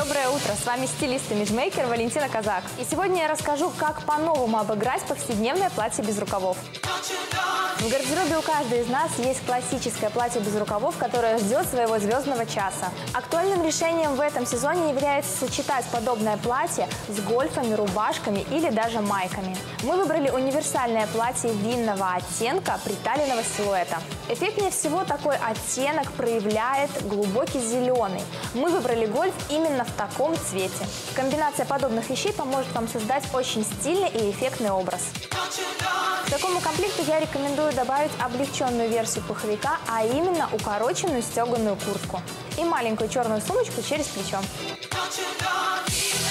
Доброе утро! С вами стилист и имиджмейкер Валентина Казак. И сегодня я расскажу, как по-новому обыграть повседневное платье без рукавов. В гардеробе у каждой из нас есть классическое платье без рукавов, которое ждет своего звездного часа. Актуальным решением в этом сезоне является сочетать подобное платье с гольфами, рубашками или даже майками. Мы выбрали универсальное платье винного оттенка приталенного силуэта. Эффектнее всего такой оттенок проявляет глубокий зеленый. Мы выбрали гольф именно в таком цвете. Комбинация подобных вещей поможет вам создать очень стильный и эффектный образ. К такому комплекту я рекомендую добавить облегченную версию пуховика, а именно укороченную стеганую куртку и маленькую черную сумочку через плечо.